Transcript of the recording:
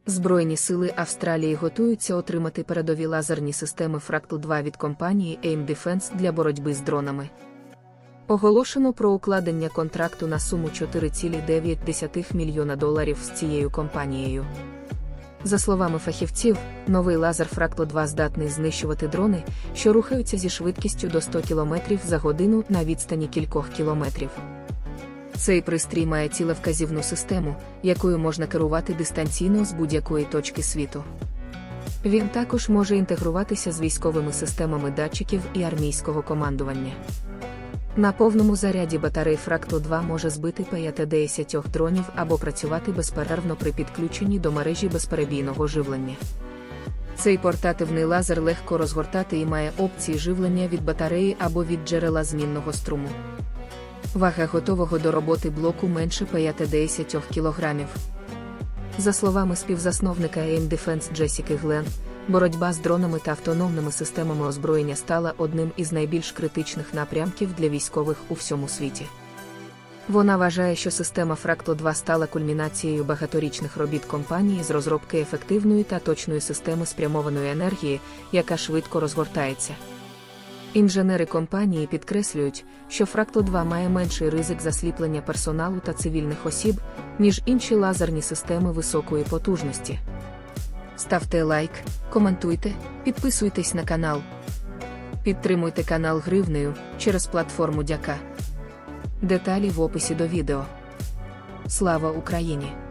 Збройні сили Австралії готуються отримати передові лазерні системи Fractal 2 від компанії AIM Defense для боротьби з дронами. Оголошено про укладення контракту на суму $4,9 мільйона з цією компанією. За словами фахівців, новий лазер Fractal 2 здатний знищувати дрони, що рухаються зі швидкістю до 100 км за годину на відстані кількох кілометрів. Цей пристрій має цілевказівну систему, якою можна керувати дистанційно з будь-якої точки світу. Він також може інтегруватися з військовими системами датчиків і армійського командування. На повному заряді батарей Fractal 2 може збити 5-10 дронів або працювати безперервно при підключенні до мережі безперебійного живлення. Цей портативний лазер легко розгортати і має опції живлення від батареї або від джерела змінного струму. Вага готового до роботи блоку менше 5-10 кг. За словами співзасновника AIM Defense Джесіки Гленн, боротьба з дронами та автономними системами озброєння стала одним із найбільш критичних напрямків для військових у всьому світі. Вона вважає, що система Fractal 2 стала кульмінацією багаторічних робіт компанії з розробки ефективної та точної системи спрямованої енергії, яка швидко розгортається. Інженери компанії підкреслюють, що Fractal 2 має менший ризик засліплення персоналу та цивільних осіб, ніж інші лазерні системи високої потужності. Ставте лайк, коментуйте, підписуйтесь на канал. Підтримуйте канал гривнею через платформу Дяка. Деталі в описі до відео. Слава Україні!